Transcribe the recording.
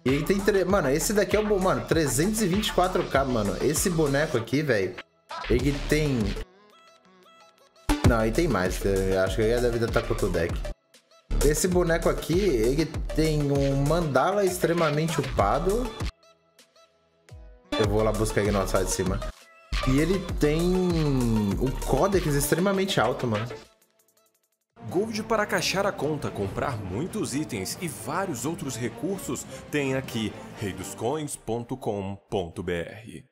E aí tem... Mano, esse daqui é o... Mano, 324k, mano. Esse boneco aqui, velho, ele tem... Não, ele tem mais. Eu acho que ele deve estar com o deck. Esse boneco aqui, ele tem um mandala extremamente upado. Eu vou lá buscar ele no alçado de cima. E ele tem um códex extremamente alto, mano. Gold para caixar a conta, comprar muitos itens e vários outros recursos tem aqui reidoscoins.com.br.